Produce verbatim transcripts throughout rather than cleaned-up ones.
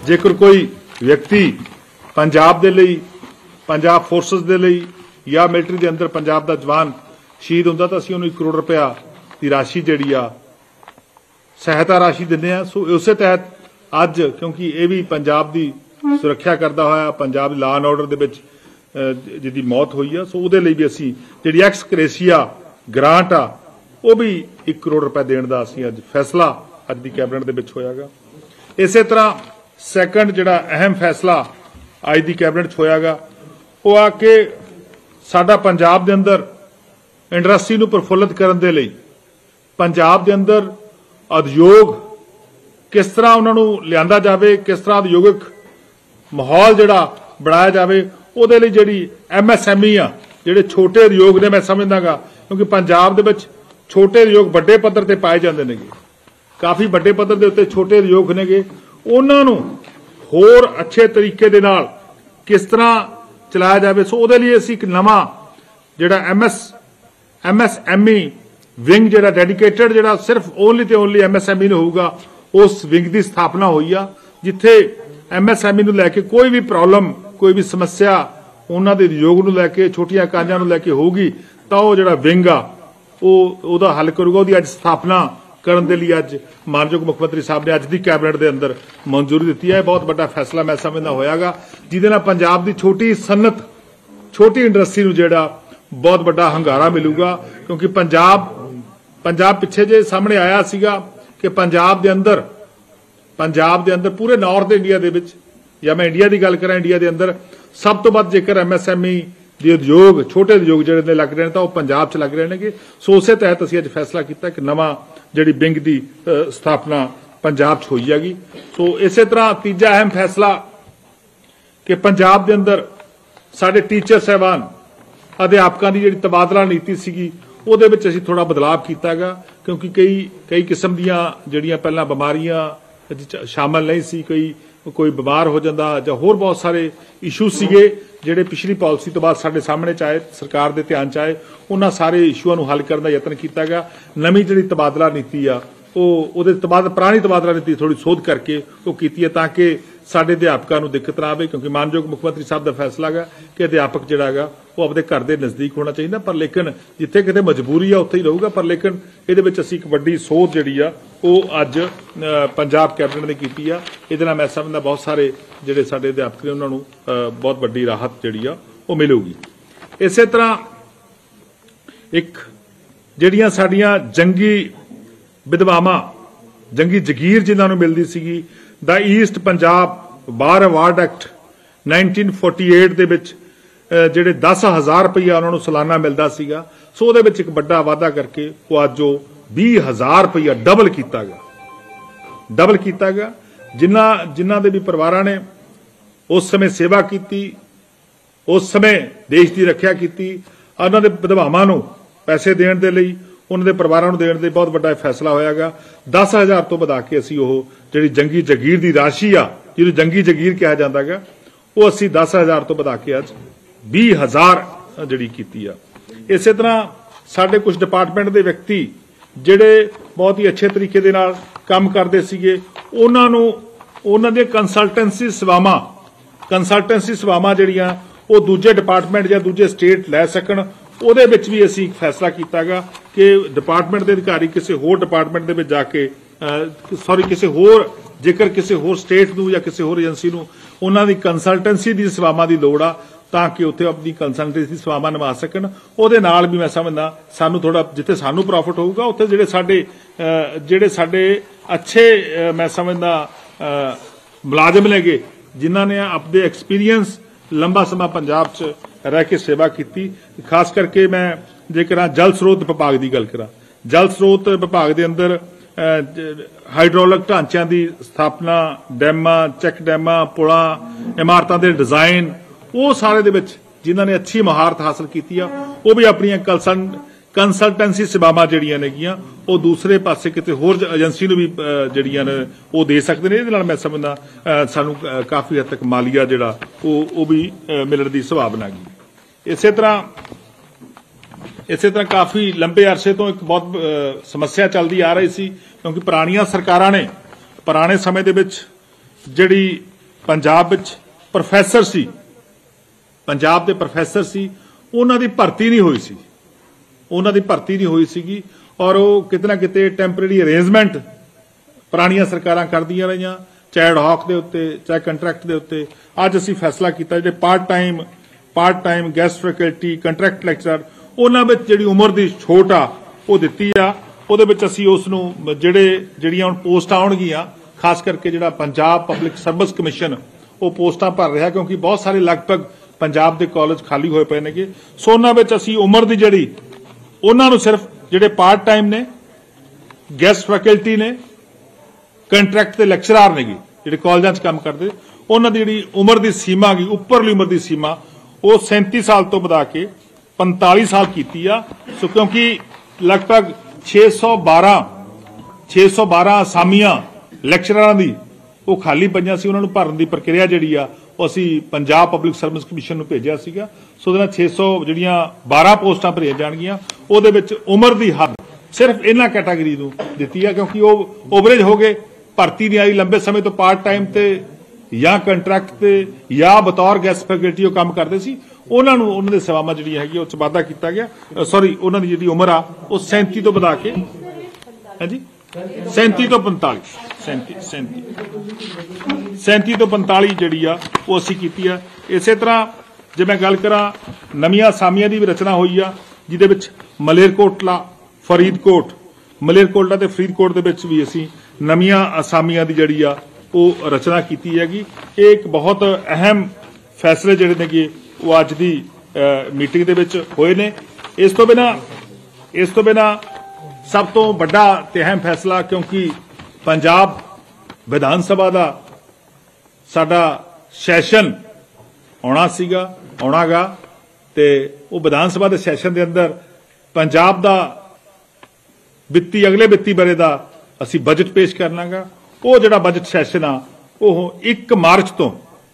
जेकर कोई व्यक्ति पंजाब दे लई पंजाब फोर्सेस दे लई या मिलिटरी के अंदर पंजाब का जवान शहीद होंदा तो असीं उहनूं एक करोड़ रुपया की राशि जिहड़ी आ सहायता राशि दिंदे आ। सो उस तहत अज क्योंकि ये भी पंजाब की सुरक्षा करता होया पंजाब लॉ एंड ऑर्डर दे विच जिहदी मौत हुई आ, सो उहदे लई भी असीं जिहड़ी एक्स ग्रेसिया ग्रांट आ वो भी एक करोड़ रुपया देण दा असीं अज फैसला अज दी कैबिनेट दे विच होयागा। इस तरह सैकंड जिहड़ा अहम फैसला अज दी कैबिनेट च होयागा वो आ कि साडा पंजाब दे अंदर इंडस्ट्री नूं प्रफुल्लित करन दे लई पंजाब दे अंदर उद्योग किस तरह उन्हां नूं लिआंदा जावे, किस तरह उद्योगिक माहौल जिहड़ा बनाया जावे, उहदे लई जिहड़ी एम एस एम ई आ जिहड़े छोटे उद्योग ने मैं समझदा गा क्योंकि पंजाब दे विच छोटे उद्योग वड्डे पद्धर ते पाए जांदे नेगे, काफ़ी वड्डे पद्धर दे उत्ते छोटे उद्योग नेगे, उन्हां नूं होर अच्छे तरीके दे नाल किस तरह चलाया जाए। सो उहदे लई असीं इक नवां जिहड़ा M S M S M E wing जिहड़ा डेडिकेटेड जिहड़ा सिर्फ ओनली ते only M S M E नूं होऊगा उस विंग की स्थापना हुई आ जिथे एम एस एम ई नूं लैके कोई भी प्रॉब्लम कोई भी समस्या उन्हां दे उद्योग नूं लैके छोटियां इकाइयां नूं लैके होगी तो वह जिहड़ा विंग आ ਉਹਦਾ हल करूगा। ਉਹਦੀ ਅੱਜ स्थापना ਕਰਨ ਦੇ ਲਈ ਅੱਜ ਮਾਨਯੋਗ ਮੁੱਖ ਮੰਤਰੀ ਸਾਹਿਬ ਨੇ ਅੱਜ ਦੀ ਕੈਬਨਿਟ ਦੇ ਅੰਦਰ ਮਨਜ਼ੂਰੀ ਦਿੱਤੀ ਹੈ। ਬਹੁਤ ਵੱਡਾ ਫੈਸਲਾ ਮੈਂ ਸਮਝਦਾ ਹੋਇਆਗਾ ਜਿਹਦੇ ਨਾਲ ਪੰਜਾਬ ਦੀ ਛੋਟੀ ਸਨਅਤ ਛੋਟੀ ਇੰਡਸਟਰੀ ਨੂੰ ਜਿਹੜਾ ਬਹੁਤ ਵੱਡਾ ਹੰਗਾਰਾ ਮਿਲੂਗਾ ਕਿਉਂਕਿ ਪੰਜਾਬ ਪੰਜਾਬ ਪਿੱਛੇ ਜੇ ਸਾਹਮਣੇ ਆਇਆ ਸੀਗਾ ਕਿ ਪੰਜਾਬ ਦੇ ਅੰਦਰ ਪੰਜਾਬ ਦੇ ਅੰਦਰ ਪੂਰੇ ਨਾਰਥ ਇੰਡੀਆ ਦੇ ਵਿੱਚ ਜਾਂ ਮੈਂ ਇੰਡੀਆ ਦੀ ਗੱਲ ਕਰਾਂ ਇੰਡੀਆ ਦੇ ਅੰਦਰ ਸਭ ਤੋਂ ਵੱਧ ਜੇਕਰ ਐਮ ਐਸ ਐਮ ਈ ਦੇ ਉਦਯੋਗ ਛੋਟੇ ਉਦਯੋਗ ਜਿਹੜੇ ਨੇ ਲੱਗ ਰਹੇ ਨੇ ਤਾਂ ਉਹ ਪੰਜਾਬ 'ਚ ਲੱਗ ਰਹੇ ਨੇਗੇ। ਸੋ ਉਸੇ ਤਹਿਤ ਅਸੀਂ ਅੱਜ ਫੈਸਲਾ ਕੀਤਾ ਕਿ ਨਵਾਂ ਜਿਹੜੀ ਵਿੰਗ ਦੀ ਸਥਾਪਨਾ ਪੰਜਾਬ 'ਚ ਹੋਈ ਹੈਗੀ। ਸੋ ਇਸੇ ਤਰ੍ਹਾਂ ਤੀਜਾ ਅਹਿਮ ਫੈਸਲਾ ਕਿ ਪੰਜਾਬ ਦੇ ਅੰਦਰ ਸਾਡੇ ਟੀਚਰ ਸਾਹਿਬਾਨ ਅਧਿਆਪਕਾਂ ਦੀ ਜਿਹੜੀ ਤਬਾਦਲਾ ਨੀਤੀ ਸੀਗੀ ਉਹਦੇ ਵਿੱਚ ਅਸੀਂ ਥੋੜਾ ਬਦਲਾਅ ਕੀਤਾ ਹੈਗਾ ਕਿਉਂਕਿ ਕਈ ਕਈ ਕਿਸਮ ਦੀਆਂ ਜਿਹੜੀਆਂ ਪਹਿਲਾਂ ਬਿਮਾਰੀਆਂ ਸ਼ਾਮਲ ਨਹੀਂ ਸੀ, ਕੋਈ ਕੋਈ ਬਿਮਾਰ ਹੋ ਜਾਂਦਾ ਜਾਂ ਹੋਰ ਬਹੁਤ ਸਾਰੇ ਇਸ਼ੂ ਸੀਗੇ ਜਿਹੜੇ ਪਿਛਲੀ ਪਾਲਿਸੀ ਤੋਂ ਬਾਅਦ ਸਾਡੇ ਸਾਹਮਣੇ ਚ ਆਏ ਸਰਕਾਰ ਦੇ ਧਿਆਨ ਚ ਆਏ ਉਹਨਾਂ ਸਾਰੇ ਇਸ਼ੂਆਂ ਨੂੰ ਹੱਲ ਕਰਨ ਦਾ ਯਤਨ ਕੀਤਾ ਗਿਆ। ਨਵੀਂ ਜਿਹੜੀ ਤਬਾਦਲਾ ਨੀਤੀ ਆ ਉਹ ਉਹਦੇ ਤਬਾਦਲਾ ਪੁਰਾਣੀ ਤਬਾਦਲਾ ਨੀਤੀ ਥੋੜੀ ਸੋਧ ਕਰਕੇ ਉਹ ਕੀਤੀ ਹੈ ਤਾਂ ਕਿ ਸਾਡੇ ਅਧਿਆਪਕਾਂ ਨੂੰ ਦਿੱਕਤ ਨਾ ਆਵੇ ਕਿਉਂਕਿ ਮਾਨਯੋਗ ਮੁੱਖ ਮੰਤਰੀ ਸਾਹਿਬ ਦਾ ਫੈਸਲਾ ਹੈਗਾ ਕਿ ਅਧਿਆਪਕ ਜਿਹੜਾ ਹੈਗਾ ਉਹ ਆਪਣੇ ਘਰ ਦੇ ਨਜ਼ਦੀਕ ਹੋਣਾ ਚਾਹੀਦਾ ਪਰ ਲੇਕਿਨ ਜਿੱਥੇ ਕਿਤੇ ਮਜਬੂਰੀ ਆ ਉੱਥੇ ਹੀ ਰਹੂਗਾ ਪਰ ਲੇਕਿਨ ਇਹਦੇ ਵਿੱਚ ਅਸੀਂ ਇੱਕ ਵੱਡੀ ਸੋਧ ਜਿਹੜੀ ਆ ਉਹ ਅੱਜ ਪੰਜਾਬ ਕੈਬਨਿਟ ਨੇ ਕੀਤੀ ਆ। ਇਹਦੇ ਨਾਲ ਮੈਂ ਸਮਝਦਾ ਬਹੁਤ ਸਾਰੇ ਜਿਹੜੇ ਸਾਡੇ ਅਧਿਆਪਕ ਨੇ ਉਹਨਾਂ ਨੂੰ ਬਹੁਤ ਵੱਡੀ ਰਾਹਤ ਜਿਹੜੀ ਆ ਉਹ ਮਿਲੂਗੀ। ਇਸੇ ਤਰ੍ਹਾਂ ਇੱਕ ਜਿਹੜੀਆਂ ਸਾਡੀਆਂ ਜੰਗੀ ਵਿਧਵਾਵਾਂ ਜੰਗੀ ਜਗੀਰ ਜਿਨ੍ਹਾਂ ਨੂੰ ਮਿਲਦੀ ਸੀਗੀ ਦਾ east Punjab bar award act nineteen forty eight ਦੇ ਵਿੱਚ ਜਿਹੜੇ ਦਸ ਹਜ਼ਾਰ ਰੁਪਈਆ ਉਹਨਾਂ ਨੂੰ ਸਾਲਾਨਾ ਮਿਲਦਾ ਸੀਗਾ ਸੋ ਉਹਦੇ ਵਿੱਚ ਇੱਕ ਵੱਡਾ ਵਾਅਦਾ ਕਰਕੇ ਉਹ ਅੱਜ ਉਹ ਵੀਹ ਹਜ਼ਾਰ ਰੁਪਈਆ ਡਬਲ ਕੀਤਾ ਗਿਆ ਡਬਲ ਕੀਤਾ ਗਿਆ। ਜਿਨ੍ਹਾਂ ਜਿਨ੍ਹਾਂ ਦੇ ਵੀ ਪਰਿਵਾਰਾਂ ਨੇ ਉਸ ਸਮੇਂ ਸੇਵਾ ਕੀਤੀ ਉਸ ਸਮੇਂ ਦੇਸ਼ ਦੀ ਰੱਖਿਆ ਕੀਤੀ ਉਹਨਾਂ ਦੇ ਵਿਧਵਾਵਾਂ ਨੂੰ ਪੈਸੇ ਦੇਣ ਦੇ ਲਈ ਉਹਨਾਂ ਦੇ ਪਰਿਵਾਰਾਂ ਨੂੰ ਦੇਣ ਦੇ ਬਹੁਤ ਵੱਡਾ ਫੈਸਲਾ ਹੋਇਆਗਾ। ਦਸ ਹਜ਼ਾਰ ਤੋਂ ਵਧਾ ਕੇ ਅਸੀਂ ਉਹ ਜਿਹੜੀ ਜੰਗੀ ਜਗੀਰ ਦੀ ਰਾਸ਼ੀ ਆ ਜਿਹਨੂੰ ਜੰਗੀ ਜਗੀਰ ਕਿਹਾ ਜਾਂਦਾ ਗਾ ਉਹ ਅਸੀਂ ਦਸ ਹਜ਼ਾਰ ਤੋਂ ਵਧਾ ਕੇ ਅੱਜ ਵੀਹ ਹਜ਼ਾਰ ਜਿਹੜੀ ਕੀਤੀ ਆ। ਇਸੇ ਤਰ੍ਹਾਂ ਸਾਡੇ ਕੁਝ ਡਿਪਾਰਟਮੈਂਟ ਦੇ ਵਿਅਕਤੀ ਜਿਹੜੇ ਬਹੁਤ ਹੀ ਅੱਛੇ ਤਰੀਕੇ ਦੇ ਨਾਲ ਕੰਮ ਕਰਦੇ ਸੀਗੇ ਉਹਨਾਂ ਨੂੰ ਉਹਨਾਂ ਦੇ ਕੰਸਲਟੈਂਸੀ ਸੇਵਾਵਾਂ ਕੰਸਲਟੈਂਸੀ ਸੇਵਾਵਾਂ ਜਿਹੜੀਆਂ ਉਹ ਦੂਜੇ ਡਿਪਾਰਟਮੈਂਟ ਜਾਂ ਦੂਜੇ ਸਟੇਟ ਲੈ ਸਕਣ ਉਹਦੇ ਵਿੱਚ ਵੀ ਅਸੀਂ ਫੈਸਲਾ ਕੀਤਾਗਾ ਕਿ ਡਿਪਾਰਟਮੈਂਟ ਦੇ ਅਧਿਕਾਰੀ ਕਿਸੇ ਹੋਰ ਡਿਪਾਰਟਮੈਂਟ ਦੇ ਵਿੱਚ ਜਾ ਕੇ ਸੌਰੀ ਕਿਸੇ ਹੋਰ ਜੇਕਰ ਕਿਸੇ ਹੋਰ ਸਟੇਟ ਨੂੰ ਜਾਂ ਕਿਸੇ ਹੋਰ ਏਜੰਸੀ ਨੂੰ ਉਹਨਾਂ ਦੀ ਕੰਸਲਟੈਂਸੀ ਦੀ ਸੇਵਾਵਾਂ ਦੀ ਲੋੜ ਆ ਤਾਂ ਕਿ ਉੱਥੇ ਆਪਣੀ ਕੰਸਲਟੈਂਸੀ ਸੇਵਾਵਾਂ ਨਿਭਾ ਸਕਣ। ਉਹਦੇ ਨਾਲ ਵੀ ਮੈਂ ਸਮਝਦਾ ਸਾਨੂੰ ਥੋੜਾ ਜਿੱਥੇ ਸਾਨੂੰ ਪ੍ਰੋਫਿਟ ਹੋਊਗਾ ਉੱਥੇ ਜਿਹੜੇ ਸਾਡੇ ਜਿਹੜੇ ਸਾਡੇ ਅੱਛੇ ਮੈਂ ਸਮਝਦਾ ਮੁਲਾਜ਼ਮ ਨੇਗੇ ਜਿਨ੍ਹਾਂ ਨੇ ਆਪਣੇ ਐਕਸਪੀਰੀਅੰਸ ਲੰਬਾ ਸਮਾਂ ਪੰਜਾਬ 'ਚ ਰਹਿ ਕੇ ਸੇਵਾ ਕੀਤੀ ਖਾਸ ਕਰਕੇ ਮੈਂ ਜੇਕਰ ਜਲ ਸਰੋਤ ਵਿਭਾਗ ਦੀ ਗੱਲ ਕਰਾਂ ਜਲ ਸਰੋਤ ਵਿਭਾਗ ਦੇ ਅੰਦਰ ਹਾਈਡ੍ਰੋਲਿਕ ਢਾਂਚਿਆਂ ਦੀ ਸਥਾਪਨਾ ਡੈਮਾਂ ਚੈੱਕ ਡੈਮਾਂ ਪੁਲਾਂ ਇਮਾਰਤਾਂ ਦੇ ਡਿਜ਼ਾਈਨ ਉਹ ਸਾਰੇ ਦੇ ਵਿੱਚ ਜਿਨ੍ਹਾਂ ਨੇ ਅੱਛੀ ਮਹਾਰਤ ਹਾਸਲ ਕੀਤੀ ਆ ਉਹ ਵੀ ਆਪਣੀਆਂ ਕੰਸਲਟੈਂਸੀ ਸੇਵਾਵਾਂ ਜਿਹੜੀਆਂ ਨੇਗੀਆਂ ਉਹ ਦੂਸਰੇ ਪਾਸੇ ਕਿਤੇ ਹੋਰ ਏਜੰਸੀ ਨੂੰ ਵੀ ਜਿਹੜੀਆਂ ਨੇ ਉਹ ਦੇ ਸਕਦੇ ਨੇ। ਇਹਦੇ ਨਾਲ ਮੈਂ ਸਮਝਦਾ ਸਾਨੂੰ ਕਾਫੀ ਹੱਦ ਤੱਕ ਮਾਲੀਆ ਜਿਹੜਾ ਉਹ ਉਹ ਵੀ ਮਿਲਣ ਦੀ ਸੰਭਾਵਨਾ ਹੈਗੀ। ਇਸੇ ਤਰ੍ਹਾਂ ਇਸੇ ਤਰ੍ਹਾਂ ਕਾਫੀ ਲੰਬੇ ਅਰਸੇ ਤੋਂ ਇੱਕ ਬਹੁਤ ਸਮੱਸਿਆ ਚੱਲਦੀ ਆ ਰਹੀ ਸੀ ਕਿਉਂਕਿ ਪੁਰਾਣੀਆਂ ਸਰਕਾਰਾਂ ਨੇ ਪੁਰਾਣੇ ਸਮੇਂ ਦੇ ਵਿੱਚ ਜਿਹੜੀ पंजाब विच प्रोफैसर सी, पंजाब के प्रोफैसर सी, उन्हां दी भर्ती नहीं हुई सी, उन्हां दी भर्ती नहीं हुई सीगी और वो किते ना किते टैंपरेरी अरेंजमेंट पुरानियां सरकारां करदियां रहियां, चाहे एडहॉक दे उत्ते चाहे कंट्रैक्ट दे उत्ते। अज असीं फैसला कीता जिहड़े part time part time guest faculty contract lecturer उन्हां विच जिहड़ी उमर दी छूट आ वो दित्ती आ, ਉਹਦੇ ਵਿੱਚ ਅਸੀਂ ਉਸ ਨੂੰ ਜਿਹੜੇ ਜਿਹੜੀਆਂ ਹੁਣ ਪੋਸਟਾਂ ਆਉਣਗੀਆਂ ਖਾਸ ਕਰਕੇ ਜਿਹੜਾ ਪੰਜਾਬ ਪਬਲਿਕ ਸਰਵਿਸ ਕਮਿਸ਼ਨ ਉਹ ਪੋਸਟਾਂ ਭਰ ਰਿਹਾ ਕਿਉਂਕਿ ਬਹੁਤ ਸਾਰੇ ਲਗਭਗ ਪੰਜਾਬ ਦੇ ਕਾਲਜ ਖਾਲੀ ਹੋਏ ਪਏ ਨੇਗੇ। ਸੋ ਉਹਨਾਂ ਵਿੱਚ ਅਸੀਂ ਉਮਰ ਦੀ ਜਿਹੜੀ ਉਹਨਾਂ ਨੂੰ ਸਿਰਫ ਜਿਹੜੇ ਪਾਰਟ ਟਾਈਮ ਨੇ ਗੈਸਟ ਫੈਕਲਟੀ ਨੇ ਕੰਟਰੈਕਟ ਤੇ ਲੈਕਚਰਰ ਨੇਗੇ ਜਿਹੜੇ ਕਾਲਜਾਂ 'ਚ ਕੰਮ ਕਰਦੇ ਉਹਨਾਂ ਦੀ ਜਿਹੜੀ ਉਮਰ ਦੀ ਸੀਮਾ ਗਈ ਉੱਪਰਲੀ ਉਮਰ ਦੀ ਸੀਮਾ ਉਹ सैंतीस ਸਾਲ ਤੋਂ ਵਧਾ ਕੇ पैंतालीस ਸਾਲ ਕੀਤੀ ਆ। ਸੋ ਕਿਉਂਕਿ ਲਗਭਗ छे सौ बारह छे सौ बारह ਅਸਾਮੀਆਂ ਲੈਕਚਰਰਾਂ ਦੀ ਉਹ ਖਾਲੀ ਪਈਆਂ ਸੀ, ਉਹਨਾਂ ਨੂੰ ਭਰਨ ਦੀ ਪ੍ਰਕਿਰਿਆ ਜਿਹੜੀ ਆ ਉਹ ਅਸੀਂ ਪੰਜਾਬ ਪਬਲਿਕ ਸਰਵਿਸ ਕਮਿਸ਼ਨ ਨੂੰ ਭੇਜਿਆ ਸੀਗਾ। ਸੋ ਉਹਦੇ ਨਾਲ छे सौ ਜਿਹੜੀਆਂ बारह ਪੋਸਟਾਂ ਭਰੀਆਂ ਜਾਣਗੀਆਂ ਉਹਦੇ ਵਿੱਚ ਉਮਰ ਦੀ ਹੱਦ ਸਿਰਫ ਇਹਨਾਂ ਕੈਟਾਗਰੀ ਨੂੰ ਦਿੱਤੀ ਆ ਕਿਉਂਕਿ ਉਹ ਓਵਰੇਜ ਹੋ ਗਏ, ਭਰਤੀ ਨਹੀਂ ਆਈ, ਲੰਬੇ ਸਮੇਂ ਤੋਂ ਪਾਰਟ ਟਾਈਮ ਤੇ ਜਾਂ ਕੰਟਰੈਕਟ ਤੇ ਜਾਂ ਬਤੌਰ ਗੈਸਟ ਫੈਕਲਟੀ ਉਹ ਕੰਮ ਕਰਦੇ ਸੀ, ਉਹਨਾਂ ਨੂੰ ਉਹਨਾਂ ਦੇ ਸੇਵਾਵਾਂ ਜਿਹੜੀ ਹੈਗੀ ਉਹ ਚ ਵਾਧਾ ਕੀਤਾ ਗਿਆ। ਸੌਰੀ ਉਹਨਾਂ ਦੀ ਜਿਹੜੀ ਉਮਰ ਆ ਉਹ सैंतीस ਤੋਂ ਵਧਾ ਕੇ ਹਾਂਜੀ सैंतीस ਤੋਂ पैंतालीस सैंतीस सैंतीस सैंतीस ਤੋਂ पैंतालीस ਜਿਹੜੀ ਆ ਉਹ ਅਸੀਂ ਕੀਤੀ ਆ। ਇਸੇ ਤਰ੍ਹਾਂ ਜੇ ਮੈਂ ਗੱਲ ਕਰਾਂ ਨਵੀਆਂ ਅਸਾਮੀਆਂ ਦੀ ਵੀ ਰਚਨਾ ਹੋਈ ਆ ਜਿਹਦੇ ਵਿੱਚ ਮਲੇਰਕੋਟਲਾ ਫਰੀਦਕੋਟ ਮਲੇਰਕੋਟਲਾ ਤੇ ਫਰੀਦਕੋਟ ਦੇ ਵਿੱਚ ਵੀ ਅਸੀਂ ਨਵੀਆਂ ਅਸਾਮੀਆਂ ਦੀ ਜਿਹੜੀ ਆ ਉਹ ਰਚਨਾ ਕੀਤੀ ਹੈਗੀ। ਇਹ ਇੱਕ ਬਹੁਤ ਅਹਿਮ ਫੈਸਲੇ ਜਿਹੜੇ ਨੇਗੇ ਉਹ ਅੱਜ ਦੀ ਮੀਟਿੰਗ ਦੇ ਵਿੱਚ ਹੋਏ ਨੇ। ਇਸ ਤੋਂ ਬਿਨਾਂ ਇਸ ਤੋਂ ਬਿਨਾਂ ਸਭ ਤੋਂ ਵੱਡਾ ਤੇ ਅਹਿਮ ਫੈਸਲਾ ਕਿਉਂਕਿ ਪੰਜਾਬ ਵਿਧਾਨ ਸਭਾ ਦਾ ਸਾਡਾ ਸੈਸ਼ਨ ਆਉਣਾ ਸੀਗਾ ਆਉਣਾਗਾ ਤੇ ਉਹ ਵਿਧਾਨ ਸਭਾ ਦੇ ਸੈਸ਼ਨ ਦੇ ਅੰਦਰ ਪੰਜਾਬ ਦਾ ਵਿੱਤੀ ਅਗਲੇ ਵਿੱਤੀ ਬਰੇ ਦਾ ਅਸੀਂ ਬਜਟ ਪੇਸ਼ ਕਰਨਾਗਾ। ਉਹ ਜਿਹੜਾ ਬਜਟ ਸੈਸ਼ਨ ਆ ਉਹ एक ਮਾਰਚ ਤੋਂ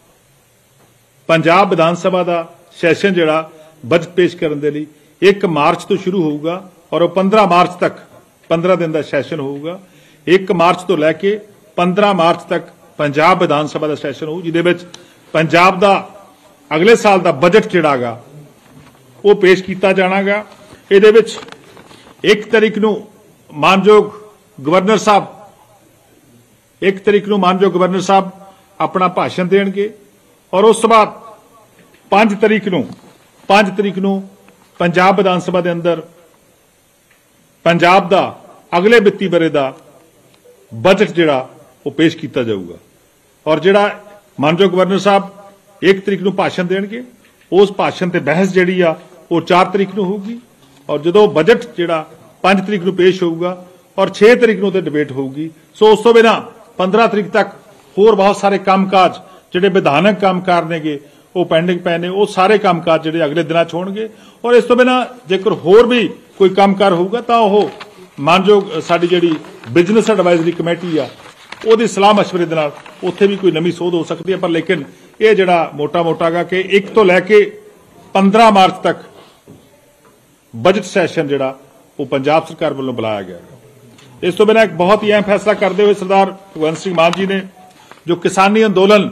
ਪੰਜਾਬ ਵਿਧਾਨ ਸਭਾ ਦਾ ਸੈਸ਼ਨ ਜਿਹੜਾ ਬਜਟ ਪੇਸ਼ ਕਰਨ ਦੇ ਲਈ एक ਮਾਰਚ ਤੋਂ ਸ਼ੁਰੂ ਹੋਊਗਾ ਔਰ ਉਹ पंद्रह ਮਾਰਚ ਤੱਕ पंद्रह ਦਿਨ ਦਾ ਸੈਸ਼ਨ ਹੋਊਗਾ। एक ਮਾਰਚ ਤੋਂ ਲੈ ਕੇ पंद्रह ਮਾਰਚ ਤੱਕ ਪੰਜਾਬ ਵਿਧਾਨ ਸਭਾ ਦਾ ਸੈਸ਼ਨ ਹੋਊ ਜਿਹਦੇ ਵਿੱਚ ਪੰਜਾਬ ਦਾ ਅਗਲੇ ਸਾਲ ਦਾ ਬਜਟ ਜਿਹੜਾਗਾ ਉਹ ਪੇਸ਼ ਕੀਤਾ ਜਾਣਾਗਾ। ਇਹਦੇ ਵਿੱਚ एक ਤਰੀਕ ਨੂੰ ਮਾਨਯੋਗ ਗਵਰਨਰ ਸਾਹਿਬ एक ਤਰੀਕ ਨੂੰ ਮਾਨਯੋਗ ਗਵਰਨਰ ਸਾਹਿਬ ਆਪਣਾ ਭਾਸ਼ਣ ਦੇਣਗੇ ਔਰ ਉਸ ਤੋਂ ਬਾਅਦ पांच ਤਰੀਕ ਨੂੰ पांच ਤਰੀਕ ਨੂੰ ਪੰਜਾਬ ਵਿਧਾਨ ਸਭਾ ਦੇ ਅੰਦਰ ਪੰਜਾਬ ਦਾ ਅਗਲੇ ਵਿੱਤੀ ਬਰੇ ਦਾ ਬਜਟ ਜਿਹੜਾ ਉਹ ਪੇਸ਼ ਕੀਤਾ ਜਾਊਗਾ ਔਰ ਜਿਹੜਾ ਮਾਨਯੋਗ ਗਵਰਨਰ ਸਾਹਿਬ एक ਤਰੀਕ ਨੂੰ ਭਾਸ਼ਣ ਦੇਣਗੇ ਉਸ ਭਾਸ਼ਣ ਤੇ ਬਹਿਸ ਜਿਹੜੀ ਆ ਉਹ चार ਤਰੀਕ ਨੂੰ ਹੋਊਗੀ ਔਰ ਜਦੋਂ ਬਜਟ ਜਿਹੜਾ पांच ਤਰੀਕ ਨੂੰ ਪੇਸ਼ ਹੋਊਗਾ ਔਰ छह ਤਰੀਕ ਨੂੰ ਤੇ ਡਿਬੇਟ ਹੋਊਗੀ। ਸੋ ਉਸ ਤੋਂ ਬਿਨਾਂ पंद्रह ਤਰੀਕ ਤੱਕ ਹੋਰ ਬਹੁਤ ਸਾਰੇ ਕੰਮਕਾਜ ਜਿਹੜੇ ਵਿਧਾਨਕ ਕੰਮਕਾਰ ਨੇਗੇ ਉਹ ਪੈਂਡਿੰਗ ਪਏ ਨੇ, ਉਹ ਸਾਰੇ ਕੰਮਕਾਜ ਜਿਹੜੇ ਅਗਲੇ ਦਿਨਾਂ 'ਚ ਹੋਣਗੇ ਔਰ ਇਸ ਤੋਂ ਬਿਨਾਂ ਜੇਕਰ ਹੋਰ ਵੀ ਕੋਈ ਕੰਮਕਾਰ ਹੋਊਗਾ ਤਾਂ ਉਹ ਮਾਨਯੋਗ ਸਾਡੀ ਜਿਹੜੀ ਬਿਜ਼ਨਸ ਐਡਵਾਈਜ਼ਰੀ ਕਮੇਟੀ ਆ ਉਹਦੀ ਸਲਾਹ ਮਸ਼ਵਰੇ ਦੇ ਨਾਲ ਉੱਥੇ ਵੀ ਕੋਈ ਨਵੀਂ ਸੋਧ ਹੋ ਸਕਦੀ ਹੈ। ਪਰ ਲੇਕਿਨ ਇਹ ਜਿਹੜਾ ਮੋਟਾ ਮੋਟਾਗਾ ਕਿ ਇੱਕ ਤੋਂ ਲੈ ਕੇ पंद्रह ਮਾਰਚ ਤੱਕ ਬਜਟ ਸੈਸ਼ਨ ਜਿਹੜਾ ਉਹ ਪੰਜਾਬ ਸਰਕਾਰ ਵੱਲੋਂ ਬੁਲਾਇਆ ਗਿਆ। ਇਸ ਤੋਂ ਬਿਨਾਂ ਇੱਕ ਬਹੁਤ ਹੀ ਅਹਿਮ ਫੈਸਲਾ ਕਰਦੇ ਹੋਏ ਸਰਦਾਰ ਭਗਵੰਤ ਸਿੰਘ ਮਾਨ ਜੀ ਨੇ ਜੋ ਕਿਸਾਨੀ ਅੰਦੋਲਨ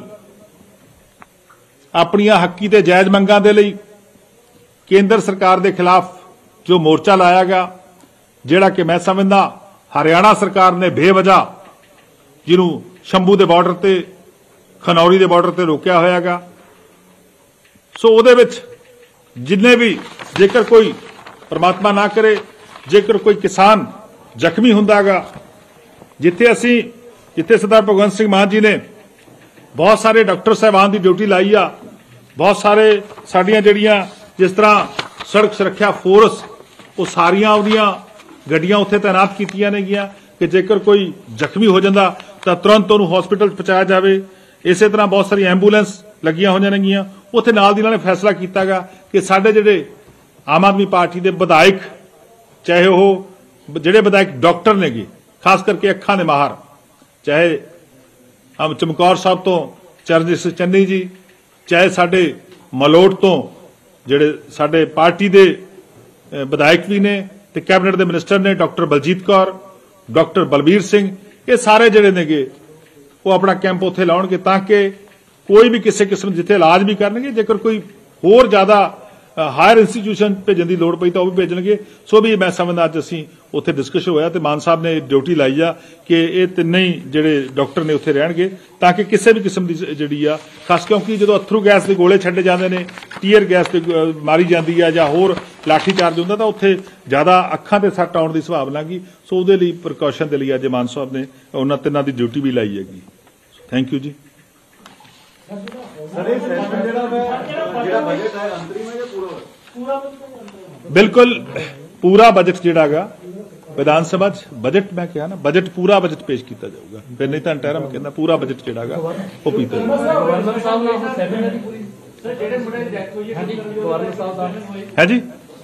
ਆਪਣੀਆਂ ਹੱਕੀ ਤੇ ਜਾਇਜ਼ ਮੰਗਾਂ ਦੇ ਲਈ ਕੇਂਦਰ ਸਰਕਾਰ ਦੇ ਖਿਲਾਫ ਜੋ ਮੋਰਚਾ ਲਾਇਆ ਗਿਆ ਜਿਹੜਾ ਕਿ ਮੈਂ ਸਮਝਦਾ ਹਰਿਆਣਾ ਸਰਕਾਰ ਨੇ ਬੇਵਜ੍ਹਾ ਜਿਹਨੂੰ ਸ਼ੰਭੂ ਦੇ ਬਾਰਡਰ ਤੇ ਖਨੌਰੀ ਦੇ ਬਾਰਡਰ ਤੇ ਰੋਕਿਆ ਹੋਇਆਗਾ। ਸੋ ਉਹਦੇ ਵਿੱਚ ਜਿੰਨੇ ਵੀ ਜੇਕਰ ਕੋਈ ਪਰਮਾਤਮਾ ਨਾ ਕਰੇ ਜੇਕਰ ਕੋਈ ਕਿਸਾਨ ਜ਼ਖਮੀ ਹੁੰਦਾਗਾ ਜਿੱਥੇ ਅਸੀਂ ਜਿੱਥੇ ਸਰਦਾਰ ਭਗਵੰਤ ਸਿੰਘ ਮਾਨ ਜੀ ਨੇ ਬਹੁਤ ਸਾਰੇ ਡਾਕਟਰ ਸਾਹਿਬਾਨ ਦੀ ਡਿਊਟੀ ਲਾਈ ਆ, ਬਹੁਤ ਸਾਰੇ ਸਾਡੀਆਂ ਜਿਹੜੀਆਂ ਜਿਸ ਤਰ੍ਹਾਂ ਸੜਕ ਸੁਰੱਖਿਆ ਫੋਰਸ ਉਹ ਸਾਰੀਆਂ ਉਹਦੀਆਂ ਗੱਡੀਆਂ ਉੱਥੇ ਤਾਇਨਾਤ ਕੀਤੀਆਂ ਨੇਗੀਆਂ ਕਿ ਜੇਕਰ ਕੋਈ ਜ਼ਖਮੀ ਹੋ ਜਾਂਦਾ ਤਾਂ ਤੁਰੰਤ ਉਹਨੂੰ ਹਸਪੀਟਲ ਪਹੁੰਚਾਇਆ ਜਾਵੇ। ਇਸੇ ਤਰ੍ਹਾਂ ਬਹੁਤ ਸਾਰੀ ਐਂਬੂਲੈਂਸ ਲੱਗੀਆਂ ਹੋਈਆਂ ਨੇਗੀਆਂ ਉੱਥੇ ਨਾਲ ਦੀ ਨਾਲ ਫੈਸਲਾ ਕੀਤਾਗਾ ਕਿ ਸਾਡੇ ਜਿਹੜੇ ਆਮ ਆਦਮੀ ਪਾਰਟੀ ਦੇ ਵਿਧਾਇਕ ਚਾਹੇ ਉਹ ਜਿਹੜੇ ਵਿਧਾਇਕ ਡਾਕਟਰ ਨੇਗੇ ਖਾਸ ਕਰਕੇ ਅੱਖਾਂ ਦੇ ਮਾਹਰ ਚਾਹੇ ਹਮ ਚਮਕੌਰ ਸਾਹਿਬ ਤੋਂ ਚਰਨਜੀਤ ਸਿੰਘ ਚੰਨੀ ਜੀ ਚਾਹੇ ਸਾਡੇ ਮਲੋਟ ਤੋਂ ਜਿਹੜੇ ਸਾਡੇ ਪਾਰਟੀ ਦੇ ਵਿਧਾਇਕ ਵੀ ਨੇ ਤੇ ਕੈਬਨਿਟ ਦੇ ਮਿਨਿਸਟਰ ਨੇ ਡਾਕਟਰ ਬਲਜੀਤ ਕੌਰ ਡਾਕਟਰ ਬਲਬੀਰ ਸਿੰਘ ਇਹ ਸਾਰੇ ਜਿਹੜੇ ਨੇਗੇ ਉਹ ਆਪਣਾ ਕੈਂਪ ਉੱਥੇ ਲਾਉਣਗੇ ਤਾਂ ਕਿ कोई भी किसी किस्म जिथे इलाज भी करनगे, जेकर कोई होर ज़्यादा हायर इंस्टीट्यूशन भेजने की लोड़ पई तो वह भी भेजणगे। सो भी मैं समझदा अज असीं उत्थे डिस्कशन होया तो मान साहब ने ड्यूटी लाई आ कि ये तिन्ने ही जिहड़े डॉक्टर ने उत्थे रहणगे ताकि किसी भी किस्म की जिहड़ी आ खास, क्योंकि जो अथरू गैस के गोले छड्डे जाते हैं, टीयर गैस ते मारी जाती है जां होर लाठी चार्ज हुंदा तां उत्थे ज़्यादा अखां ते सੱਟ आउण दी संभावना गी। सो उहदे लई प्रिकॉशन दे लई अज मान साहब ने उन्हां तिन्नां दी ड्यूटी भी लाई हैगी। Thank you ji. बिल्कुल पूरा बजट जिहड़ा गा विधान सभा बजट मैं कहा ना, बजट पूरा बजट पेश किया जाऊगा, फिर नहीं तो अंटैरा मैं कहना पूरा बजट जिहड़ा गा वो पीता है जी।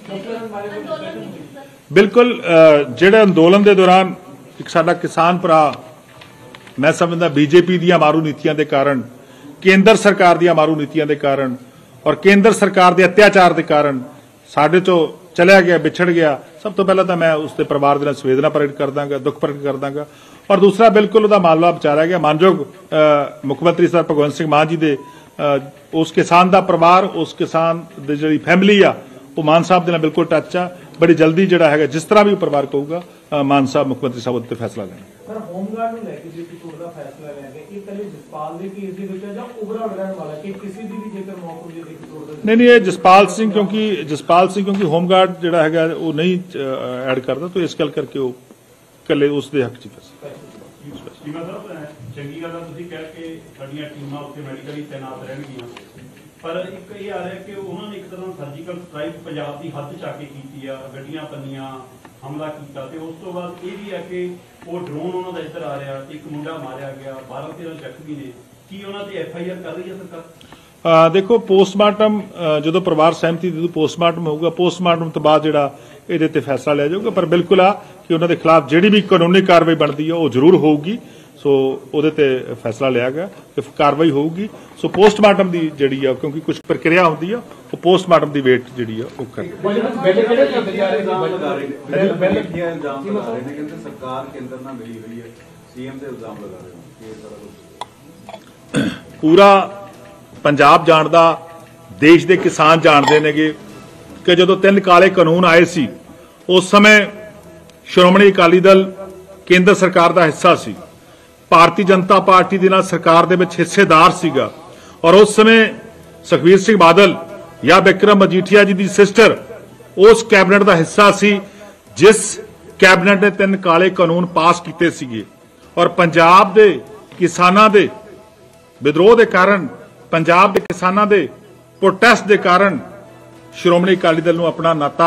बिल्कुल जिहड़े अंदोलन के दौरान एक साडा किसान भरा मैं समझदा बीजेपी दी मारू नीतियां दे कारण, केंद्र सरकार दी मारू नीतियां दे कारण और केंद्र सरकार के अत्याचार के कारण साडे चो चलिया गया, बिछड़ गया। सब तो पहला तो मैं उसके परिवार के नाल संवेदना प्रगट कर दांगा, दुख प्रगट कर दांगा। और दूसरा बिल्कुल उसका मामला विचारा गया मानयोग मुख्यमंत्री सरदार भगवंत सिंह मान जी दे उस किसान का परिवार, उस किसान की जिहड़ी फैमिली आ वो मान साहब दे नाल बिल्कुल टच आ। बड़ी जल्दी जिहड़ा है जिस तरह भी परिवार कहूगा मान साहब मुख्यमंत्री साहब उत्ते फैसला लेंगे। सर होमगार्ड ਨੂੰ ਲੈ ਕੇ ਜੇ ਕੋਈ ਦਾ ਫੈਸਲਾ ਲੈਣਗੇ ਕਿ ਕੱਲੇ ਜਸਪਾਲ ਦੇ ਕੇਸ ਦੇ ਵਿੱਚ ਜਾਂ ਉਭਰਾ ਰਹਿਣ ਵਾਲਾ ਕਿ ਕਿਸੇ ਦੀ ਵੀ ਜੇਕਰ ਮੌਕੇ ਦੇ ਵਿੱਚ ਤੋੜ ਦੇ ਨਹੀਂ ਨਹੀਂ ਇਹ ਜਸਪਾਲ ਸਿੰਘ क्योंकि जसपाल सिंह क्योंकि होमगार्ड ਜਿਹੜਾ ਹੈਗਾ ਉਹ ਨਹੀਂ ਐਡ ਕਰਦਾ तो ਇਸ ਗੱਲ ਕਰਕੇ ਉਹ ਕੱਲੇ ਉਸ ਦੇ ਹੱਕ 'ਚ ਫੈਸਲਾ। ਸੀਮਾ ਸਾਹਿਬ ਚੰਗੀ ਗੱਲ ਆ ਤੁਸੀਂ ਕਹਿ ਕੇ ਸਾਡੀਆਂ ਟੀਮਾਂ ਉੱਥੇ ਮੈਡੀਕਲੀ ਤੈਨਾਤ ਰਹਿਣਗੀਆਂ, पर एक ये आ रहा है कि उन्होंने एक तरह सर्जिकल स्ट्राइक पंजाब की हद च आके की आ, गड्डियां पन्नियां हमला किया, उस तो बाद ये भी है कि वो ड्रोन उन्होंने इधर आ रहा, एक मुंडा मारिया गया, बारह तेरह जख्मी ने, की उन्होंने एफ आई आर कर रही है सरकार? देखो पोस्टमार्टम जो परिवार सहमति जो पोस्टमार्टम होगा, पोस्टमार्टम तो बाद जो ये फैसला लिया जाऊगा, पर बिल्कुल आ कि उन्होंने खिलाफ जी भी कानूनी कार्रवाई बनती है वो जरूर होगी। सो ਉਹਦੇ ਤੇ फैसला लिया गया कि कार्रवाई होगी। सो पोस्टमार्टम की जी क्योंकि कुछ प्रक्रिया होती है वो पोस्टमार्टम की वेट जी कर पूरा पंजाब जानदा, देश के किसान जानते हैं कि जो तीन काले कानून आए सी उस समय श्रोमणी अकाली दल केंद्र सरकार का हिस्सा सी, भारतीय जनता पार्टी दे नाल सरकार दे विच हिस्सेदार सीगा और उस समय सुखबीर सिंह बादल या विक्रम मजीठिया जी दी सिस्टर उस कैबिनेट का हिस्सा सी जिस कैबिनेट ने तीन काले कानून पास किए सीगे और पंजाब दे किसानां दे विद्रोह के कारण, पंजाब के किसानां दे प्रोटेस्ट के कारण श्रोमणी अकाली दल नूं अपना नाता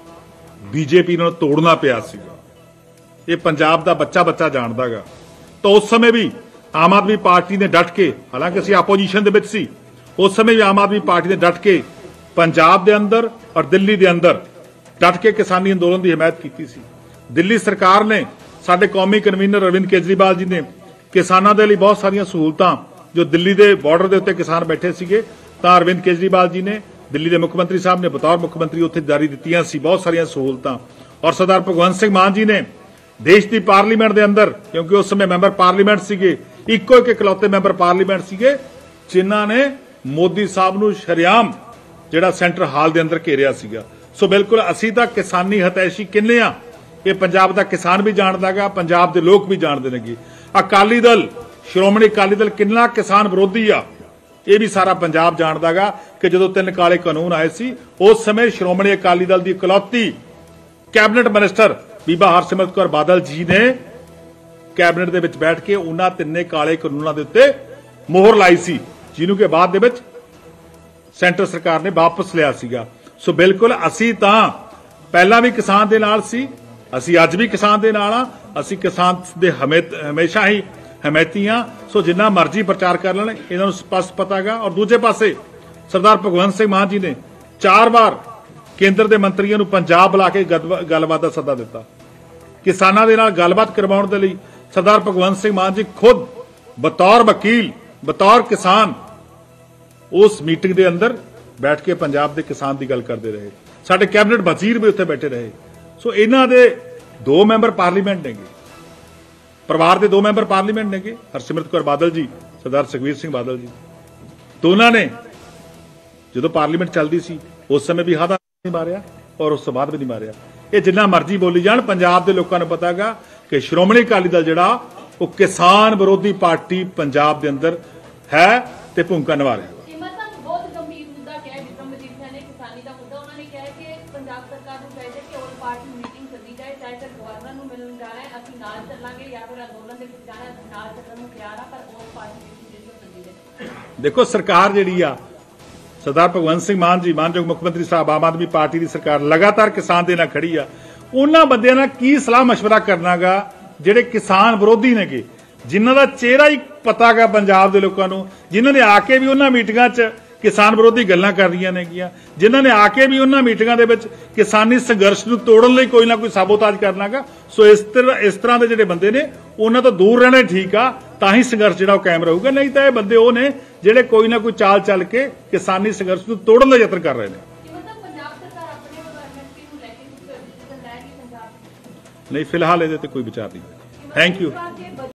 बीजेपी नाल तोड़ना पिया सीगा। ये पंजाब का बच्चा बच्चा जानदा गा। तो उस समय भी आम आदमी पार्टी ने डट के, हालांकि असीं आपोजिशन दे विच सी, उस समय भी आम आदमी पार्टी ने डट के पंजाब के अंदर और दिल्ली के अंदर डट के किसानी अंदोलन की हिमायत की सी। दिल्ली सरकार ने, साडे कौमी कन्वीनर अरविंद केजरीवाल जी ने किसानों के लिए बहुत सारिया सहूलतां, जो दिल्ली के बॉर्डर के उत्ते किसान बैठे सीगे तां अरविंद केजरीवाल जी ने, दिल्ली के मुख्यमंत्री साहब ने बतौर मुख्यमंत्री उत्थे जारी दित्तियां सी बहुत सारिया सहूलतां। और सरदार भगवंत सिंह मान जी ने देश की पार्लीमेंट के अंदर, क्योंकि उस समय मैंबर पार्लीमेंट सीगे, इको एक इकलौते मैंबर पार्लीमेंट सीगे जिन्हां ने मोदी साहब नूं शरेआम जिहड़ा सेंटर हाल के अंदर घेरिया सीगा। सो बिल्कुल असीं तां किसानी हतैशी किन्ने आ ये पंजाब का किसान भी जानदा गा, पंजाब के लोग भी जानते हैं। अकाली दल, श्रोमणी अकाली दल किन्ना किसान विरोधी आ ये भी सारा पंजाब जानदा गा कि जो तीन काले कानून आए सी उस समय श्रोमणी अकाली दल की इकलौती कैबिनेट मिनिस्टर बीबा हरसिमरत कौर बादल जी ने कैबिनेट दे विच बैठ के उन्हां तिन्ने काले कानूनां दे उत्ते मोहर लाई सी, जिन्हों के बाद दे विच सेंटर सरकार ने वापस लिया सीगा। सो बिल्कुल असीं तां पहला भी किसान दे नाल सी, असीं अज भी किसान दे नाल आ, असीं किसान दे हमेशा ही हमैती हाँ। सो जिन्ना मर्जी प्रचार कर लेने इन्होंने स्पष्ट पता गा। और दूजे पासे सरदार भगवंत सिंह मान जी ने चार बार केंद्र के मंत्रियों को पंजाब बुला के गलबात का सद्दा दिता, किसानों के नाल गलबात करवाउण दे लई सरदार भगवंत सिंह मान जी खुद बतौर वकील, बतौर किसान उस मीटिंग के अंदर बैठ के पंजाब के किसान की गल करते रहे। साडे कैबिनेट वजीर भी उत्थे बैठे रहे। सो इन्हां दे दो मैंबर पार्लीमेंट ने, परिवार के दो मैंबर पार्लीमेंट ने, हरसिमरत कौर बादल जी, सरदार सुखबीर सिंह बादल जी। ਦੋਨਾਂ ਨੇ ਜਦੋਂ ਪਾਰਲੀਮੈਂਟ ਚੱਲਦੀ ਸੀ ਉਸ ਸਮੇਂ ਵੀ ਹਾਦਾ ਨਹੀਂ ਮਾਰਿਆ ਔਰ ਉਸ ਤੋਂ ਬਾਅਦ ਵੀ ਨਹੀਂ ਮਾਰਿਆ। ਇਹ ਜਿੰਨਾ ਮਰਜ਼ੀ ਬੋਲੀ ਜਾਣ, ਪੰਜਾਬ ਦੇ ਲੋਕਾਂ ਨੂੰ ਪਤਾ ਹੈਗਾ ਕਿ ਸ਼੍ਰੋਮਣੀ ਅਕਾਲੀ ਦਲ ਜਿਹੜਾ ਉਹ ਕਿਸਾਨ ਵਿਰੋਧੀ ਪਾਰਟੀ ਪੰਜਾਬ ਦੇ ਅੰਦਰ ਹੈ ਤੇ ਭੂਮਿਕਾ ਨਿਭਾ ਰਿਹਾ। ਬਹੁਤ ਗੰਭੀਰ ਮੁੱਦਾ ਕਿਹਾ ਵਿਕਰਮ ਮਜੀਠੀਆ ਨੇ, ਕਿਸਾਨੀ ਦਾ ਮੁੱਦਾ। ਉਹਨਾਂ ਨੇ ਕਿਹਾ ਕਿ ਪੰਜਾਬ ਸਰਕਾਰ ਨੂੰ ਚਾਹੀਦਾ ਕਿ ਆਲ ਪਾਰਟੀ ਮੀਟਿੰਗ ਸੱਦੀ ਜਾਏ, ਚਾਹੇ ਫਿਰ ਗਵਰਨਰ ਨੂੰ ਮਿਲਣ ਜਾਣਾ ਹੈ ਅਸੀਂ ਨਾਲ ਚੱਲਾਂਗੇ ਜਾਂ ਫਿਰ ਅੰਦੋਲਨ ਦੇ ਵਿੱਚ ਜਾਣਾ ਅਸੀਂ ਨਾਲ ਚੱਲਣ ਨੂੰ ਤਿਆਰ ਆ, ਪਰ ਆਲ ਪਾਰਟੀ ਮੀਟਿੰਗ ਜਿਹੜੀ ਉਹ ਸੱਦੀ ਜਾਏ। ਦੇਖੋ ਸਰਕਾਰ ਜਿਹੜੀ ਆ ਸਰਦਾਰ ਭਗਵੰਤ ਸਿੰਘ ਮਾਨ ਜੀ, ਮਾਨਯੋਗ ਮੁੱਖ ਮੰਤਰੀ ਸਾਹਿਬ, ਆਮ ਆਦਮੀ ਪਾਰਟੀ ਦੀ ਸਰਕਾਰ ਲਗਾਤਾਰ ਕਿਸਾਨ ਦੇ ਨਾਲ ਖੜੀ ਆ। ਉਹਨਾਂ ਬੰਦਿਆਂ ਨਾਲ ਕੀ ਸਲਾਹ ਮਸ਼ਵਰਾ ਕਰਨਾਗਾ ਜਿਹੜੇ ਕਿਸਾਨ ਵਿਰੋਧੀ ਨੇਗੇ, ਜਿਨ੍ਹਾਂ ਦਾ ਚਿਹਰਾ ਹੀ ਪਤਾ ਗਾ ਪੰਜਾਬ ਦੇ ਲੋਕਾਂ ਨੂੰ, ਜਿਨ੍ਹਾਂ ਨੇ ਆ ਕੇ ਵੀ ਉਹਨਾਂ ਮੀਟਿੰਗਾਂ 'ਚ ਕਿਸਾਨ ਵਿਰੋਧੀ ਗੱਲਾਂ ਕਰ ਰਹੀਆਂ ਨੇਗੀਆਂ, ਜਿਨ੍ਹਾਂ ਨੇ ਆ ਕੇ ਵੀ ਉਹਨਾਂ ਮੀਟਿੰਗਾਂ ਦੇ ਵਿੱਚ ਕਿਸਾਨੀ ਸੰਘਰਸ਼ ਨੂੰ ਤੋੜਨ ਲਈ ਕੋਈ ਨਾ ਕੋਈ ਸਾਬੋਤਾਜ ਕਰਨਾਗਾ। ਸੋ ਇਸ ਤਰ੍ਹਾਂ ਇਸ ਤਰ੍ਹਾਂ ਦੇ ਜਿਹੜੇ ਬੰਦੇ ਨੇ ਉਹਨਾਂ ਤੋਂ ਦੂਰ ਰਹਿਣਾ ਠੀਕ ਆ, ਤਾਂ ਹੀ ਸੰਘਰਸ਼ ਜਿਹੜਾ ਉਹ ਕਾਇਮ ਰਹੂਗਾ। ਨਹੀਂ ਤਾਂ ਇਹ ਬੰਦੇ ਉਹ ਨੇ ਜਿਹੜੇ ਕੋਈ ਨਾ ਕੋਈ ਚਾਲ ਚੱਲ ਕੇ ਕਿਸਾਨੀ ਸੰਘਰਸ਼ ਨੂੰ ਤੋੜਨ ਦਾ ਯਤਨ ਕਰ ਰਹੇ ਨੇ। ਨਹੀਂ, ਫਿਲਹਾਲ ਇਹਦੇ ਤੇ ਕੋਈ ਵਿਚਾਰ ਨਹੀਂ। Thank you.